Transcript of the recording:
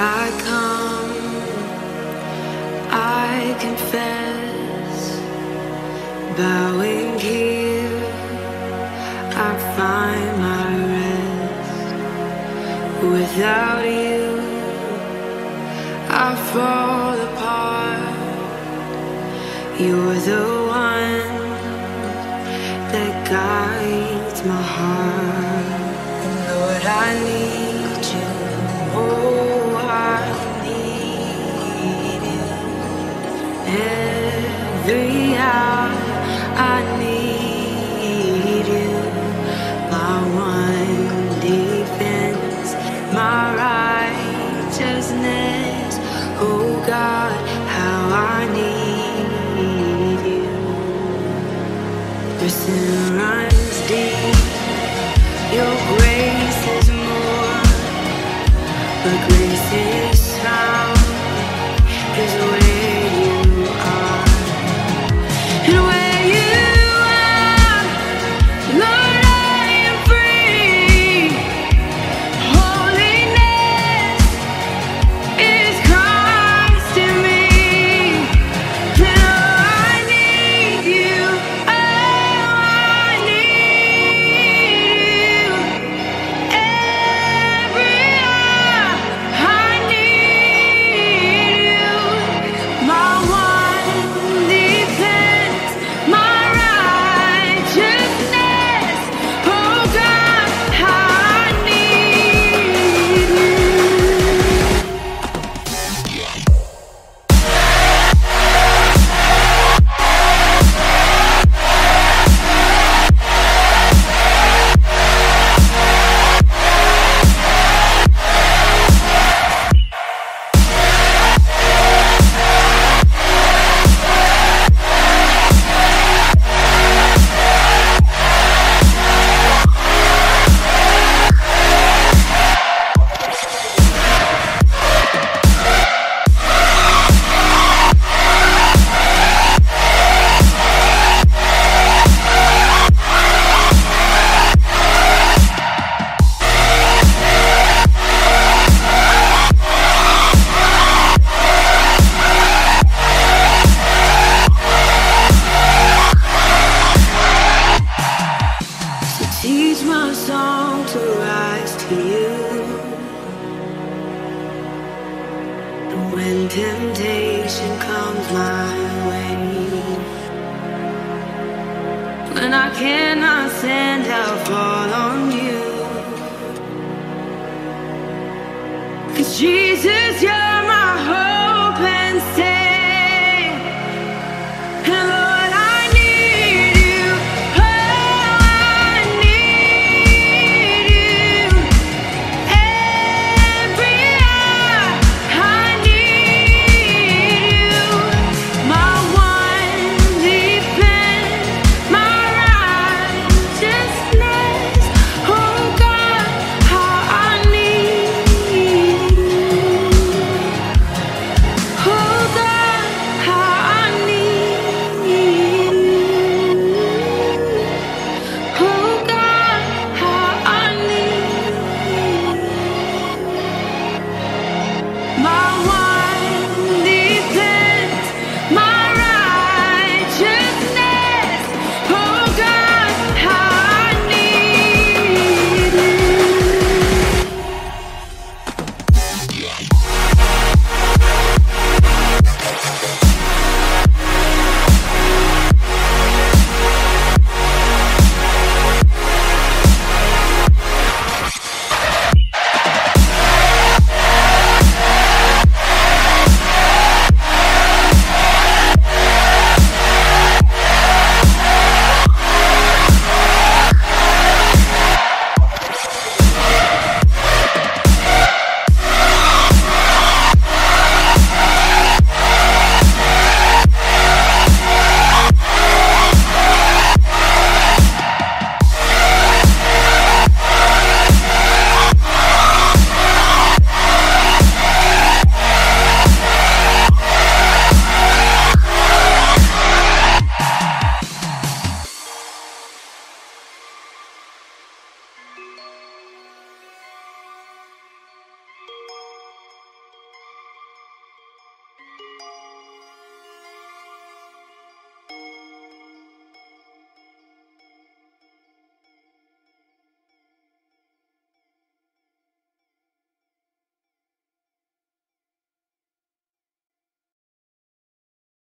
I come, I confess, bowing here, I find my rest. Without you, I fall apart. You're the one that guides my heart. And Lord, I need you. Oh, I need you. Every hour I need you. My one defense, my righteousness. Oh God, how I need you. Your sin runs deep, your grace is more, but grace is found is where you are. And where you are, Lord, I am free. Holiness is Christ in me. And oh, I need you. Oh, I need you. Every hour I need you. My one defense, my righteousness. Oh God, how I need you. Teach my song to rise to you. And when temptation comes my way, when I cannot stand